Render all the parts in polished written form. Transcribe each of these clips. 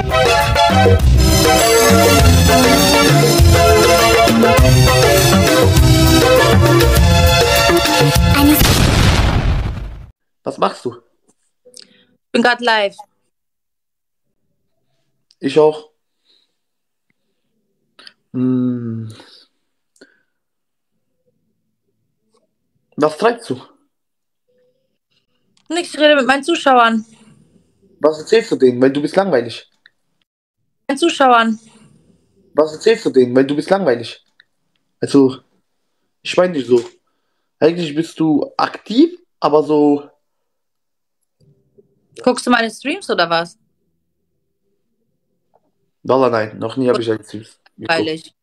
Was machst du? Bin gerade live. Ich auch. Hm. Was treibst du? Ich rede mit meinen Zuschauern. Was erzählst du denen? Weil du bist langweilig. Meinen Zuschauern. Was erzählst du denen? Weil du bist langweilig. Also, ich meine nicht so. Eigentlich bist du aktiv, aber so. Guckst du meine Streams oder was? Dollar, nein, noch nie habe ich ein Süß geguckt. Freilich.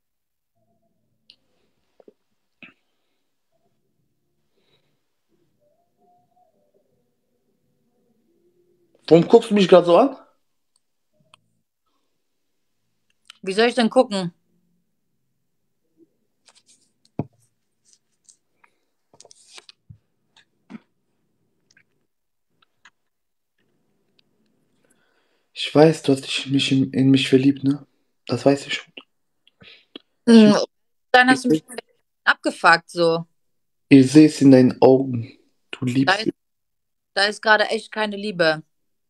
Warum guckst du mich gerade so an? Wie soll ich denn gucken? Ich weiß, du hast dich in mich verliebt, ne? Das weiß ich schon. Dann hast du mich abgefuckt so. Ich sehe es in deinen Augen. Du liebst mich. Da ist gerade echt keine Liebe.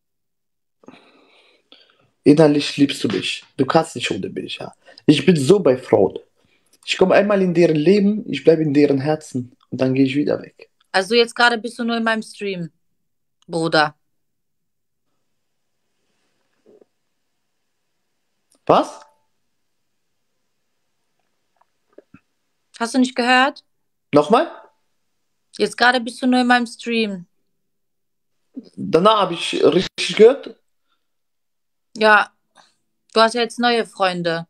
Innerlich liebst du mich. Du kannst nicht ohne mich, ja. Ich bin so bei Frauen. Ich komme einmal in deren Leben, ich bleibe in deren Herzen und dann gehe ich wieder weg. Also jetzt gerade bist du nur in meinem Stream, Bruder. Was? Hast du nicht gehört? Nochmal? Jetzt gerade bist du nur in meinem Stream. Danach habe ich richtig gehört. Ja, du hast ja jetzt neue Freunde.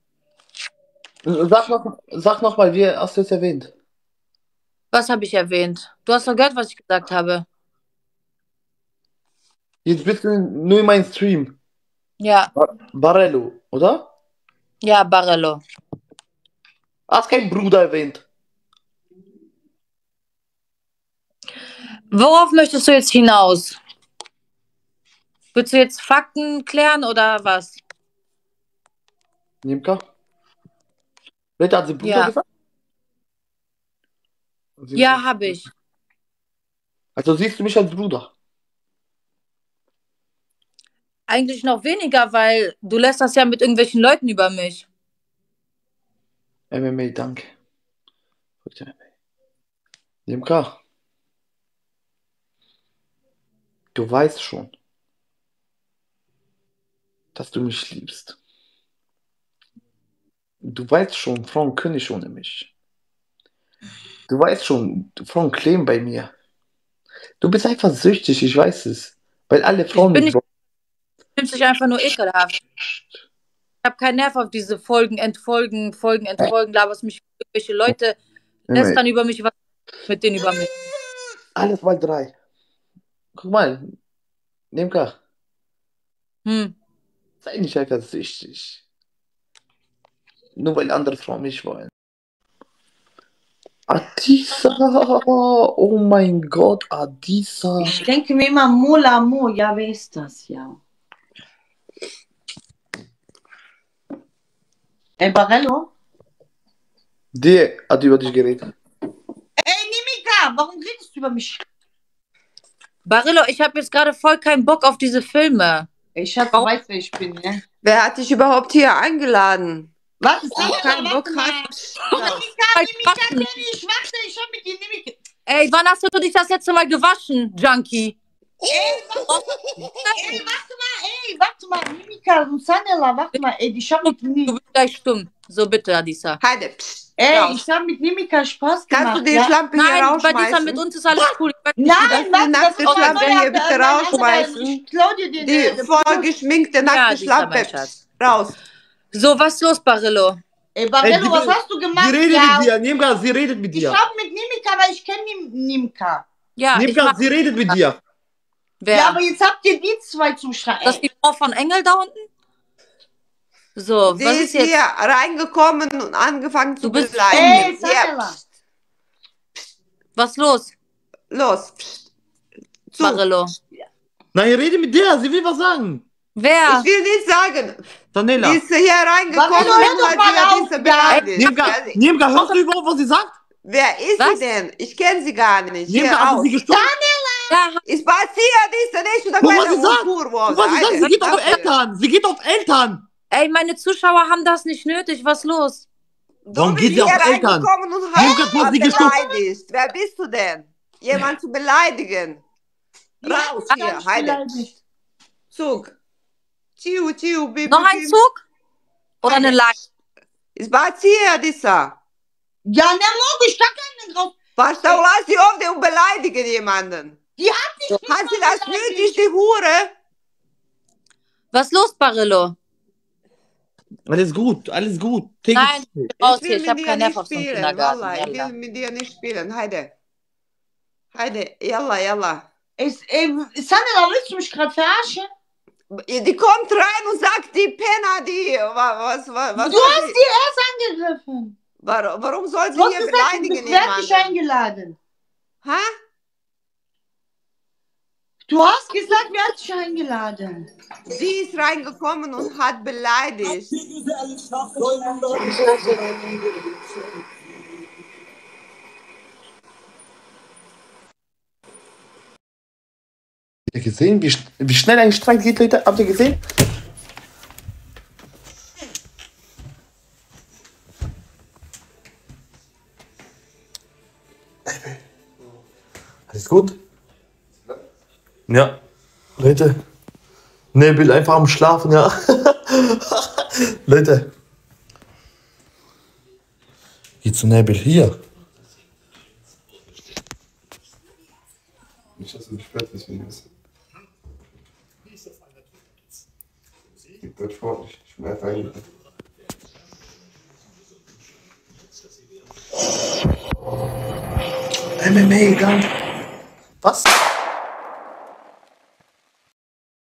Sag noch mal, wie hast du es erwähnt? Was habe ich erwähnt? Du hast doch gehört, was ich gesagt habe. Jetzt bist du nur in meinem Stream. Ja, Barello, oder? ja, Barello. Hast keinen Bruder erwähnt. Worauf möchtest du jetzt hinaus? Willst du jetzt Fakten klären oder was? Nimka? Wer hat sie Bruder Ja. gesagt? Ja, habe ich. Also siehst du mich als Bruder? Eigentlich noch weniger, weil du lässt das ja mit irgendwelchen Leuten über mich. MMA, danke. Nimka, du weißt schon, dass du mich liebst. Du weißt schon, Frauen können nicht ohne mich. Du weißt schon, Frauen kleben bei mir. Du bist einfach süchtig, ich weiß es. Weil alle Frauen Ich bin mich nicht, du nimmst dich einfach nur ekelhaft. Ich habe keinen Nerv auf diese Folgen, Entfolgen, laberst mich irgendwelche Leute lästern über mich, was mit denen über mich. Alles mal drei. Guck mal, Nimka, sei nicht einfach süchtig. Nur weil andere Frauen mich wollen. Adisa, oh mein Gott, Adisa. Ich denke mir immer, Mola Mo, ja, wer ist das? Ja. Barello? Der hat über dich geredet. Ey, Nimika, warum redest du über mich? Barello, ich habe jetzt gerade voll keinen Bock auf diese Filme. Ich weiß, wer ich bin, ne? Wer hat dich überhaupt hier eingeladen? Warte, keinen Bock Nimika, ich warte, ich hab mit dir, Nimika. Ey, wann hast du dich das letzte Mal gewaschen, Junkie? Warte mal, Nimika und Sanela, warte mal, ey, ich hab mit Du bist gleich stumm. So bitte, Adisa. Heide, ich hab mit Nimika Spaß gemacht. kannst du die Schlampe hier Nein, bei Adisa, rausschmeißen? mit uns ist alles cool. Nein, die nackte Schlampe hier bitte rausschmeißen. Ich klau dir den... Die vorgeschminkte nackte Adisa, mein Schlampe Schatz. raus. So, was ist los, Barillo? Ey, Barello, was hast du gemacht? Sie redet mit dir, Nimka, sie redet mit Ich dir. hab mit Nimika, weil ich kenne Nimika. Ja, Nimka, sie redet mit dir. Wer? Ja, aber jetzt habt ihr die zwei zum Schreien. Das ist die Frau von Engel da unten? So, Sie was ist ist jetzt? hier reingekommen und angefangen zu Du bist- beleidigen. Ey, Ja, Sanela. Was los, los. Zu. Barillo? Nein, rede mit der, sie will was sagen. Wer? Ich will nicht sagen. Daniela. Die ist hier reingekommen Warte, hör und doch hat mal wieder auf, diese ja. beleidigt. Niemka, hörst du überhaupt, was sie sagt? Wer ist Was? sie denn? Ich kenne sie gar nicht. Niemka, Hier hast du raus. sie gestorben? Ja, Ispacia, diese nicht, und da Guck, was kleine sie sagt. Kurve. Guck, was sie sagt. Sie geht auf Eltern. Sie geht auf Eltern. ey, meine Zuschauer haben das nicht nötig. Was ist los? Warum Du geht sie bist auf hier Eltern? reingekommen und Niemka, du hast hast sie gestorben. beleidigt. Wer bist du denn? Jemand zu beleidigen. Raus hier, Heide. Zug. Ciu, ciu, bibi. Noch ein Zug? Oder eine Leiche? Ispacia, disa. Ja, ne, logisch, da kann ich drauf. Was, da lass sie auf und beleidigen jemanden. Die hat dich nicht Hat sie mal das beleidigt. nötig, die Hure? Was ist los, Barillo? Alles gut, alles gut. Nein, ich bin raus hier. will Ich habe mit keinen dir Nerv nicht auf so einem spielen, Kindergarten. Wallah, ich Yalla. will mit dir nicht spielen. Heide. Heide, yalla, yalla. Sanela, willst du mich gerade verarschen? Die kommt rein und sagt, die Penner, die. Was Du soll hast sie, die erst angegriffen. warum soll sie Du hast hier gesagt, du beleidigen bist fertig jemanden? eingeladen. Hä? Du hast gesagt, wer hat dich eingeladen? Sie ist reingekommen und hat beleidigt. Habt ihr gesehen, wie schnell ein Streit geht, Leute? Habt ihr gesehen? Alles gut? Ja. Leute. Nebel einfach am Schlafen, ja. Leute. Geh zu Nebel hier. Nicht, dass du gesperrt bist, wenn du das. Ich bin sportlich, ich bin einfach eingeladen. MMA, egal. Was?